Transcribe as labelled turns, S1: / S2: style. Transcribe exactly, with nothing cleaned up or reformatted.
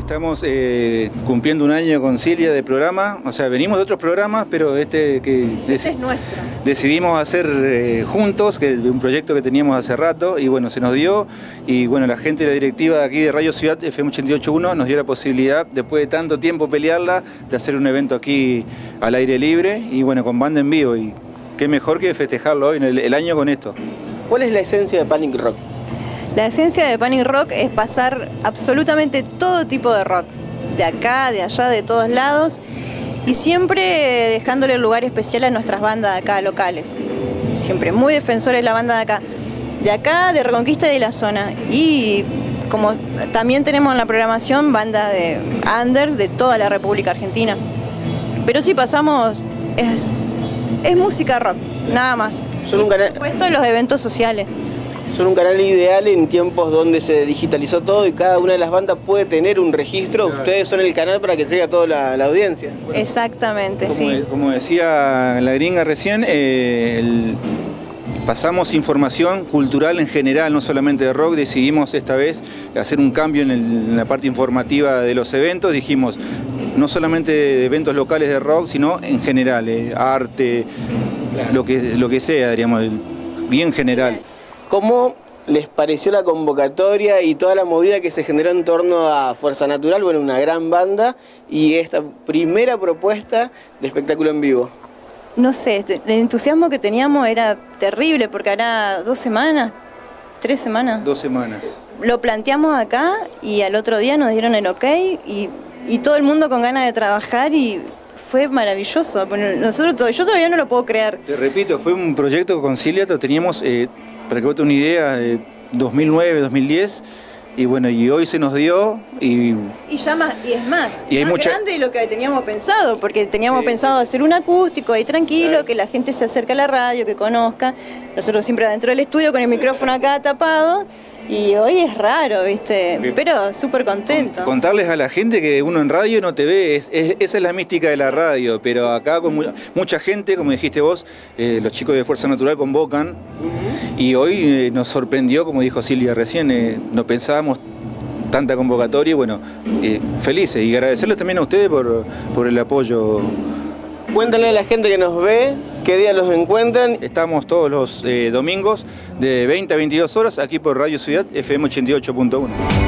S1: estamos eh, cumpliendo un año con Silvia de programa, o sea, venimos de otros programas, pero este que
S2: este es nuestro.
S1: Decidimos hacer eh, juntos, que un proyecto que teníamos hace rato, y bueno, se nos dio, y bueno, la gente de la directiva de aquí de Radio Ciudad F M ochenta y ocho punto uno nos dio la posibilidad, después de tanto tiempo pelearla, de hacer un evento aquí al aire libre, y bueno, con banda en vivo, y qué mejor que festejarlo hoy, en el, el año con esto.
S3: ¿Cuál es la esencia de Panic Rock?
S2: La esencia de Panic Rock es pasar absolutamente todo tipo de rock, de acá, de allá, de todos lados, y siempre dejándole el lugar especial a nuestras bandas de acá, locales. Siempre muy defensores la banda de acá, de acá, de Reconquista y de la zona. Y como también tenemos en la programación banda de under de toda la República Argentina. Pero sí pasamos, es, es música rock, nada más.
S3: Son un canal...
S2: Por supuesto, los eventos sociales.
S3: Son un canal ideal en tiempos donde se digitalizó todo y cada una de las bandas puede tener un registro. Claro. Ustedes son el canal para que llegue a toda la, la audiencia.
S2: Bueno, exactamente,
S1: como,
S2: sí.
S1: Como decía la gringa recién, eh, el, pasamos información cultural en general, no solamente de rock. Decidimos esta vez hacer un cambio en, el, en la parte informativa de los eventos. Dijimos, no solamente de eventos locales de rock, sino en general, eh, arte, claro. lo, que, lo que sea, diríamos, bien general.
S3: ¿Cómo les pareció la convocatoria y toda la movida que se generó en torno a Fuerza Natural? Bueno, una gran banda y esta primera propuesta de espectáculo en vivo.
S2: No sé, el entusiasmo que teníamos era terrible porque hará dos semanas, tres semanas.
S1: Dos semanas.
S2: Lo planteamos acá y al otro día nos dieron el ok y, y todo el mundo con ganas de trabajar y fue maravilloso. Nosotros, yo todavía no lo puedo creer.
S1: Te repito, fue un proyecto con Silvia, lo teníamos... Eh, para que vos te una idea, eh, dos mil nueve, dos mil diez, y bueno, y hoy se nos dio y...
S2: Y ya más, y es más,
S1: y hay
S2: más
S1: mucha...
S2: grande de lo que teníamos pensado, porque teníamos
S1: sí,
S2: pensado
S1: sí.
S2: hacer un acústico ahí tranquilo, claro. Que la gente se acerque a la radio, que conozca, nosotros siempre adentro del estudio con el micrófono acá tapado, y hoy es raro, ¿viste? Okay. Pero súper contento.
S1: Contarles a la gente que uno en radio no te ve, es, es, esa es la mística de la radio, pero acá con mu mucha gente, como dijiste vos, eh, los chicos de Fuerza Natural convocan, uh-huh. Y hoy eh, nos sorprendió, como dijo Silvia recién, eh, no pensábamos tanta convocatoria, y bueno, eh, felices, y agradecerles también a ustedes por, por el apoyo.
S3: Cuéntale a la gente que nos ve qué día los encuentran.
S1: Estamos todos los eh, domingos de veinte a veintidós horas aquí por Radio Ciudad F M ochenta y ocho punto uno.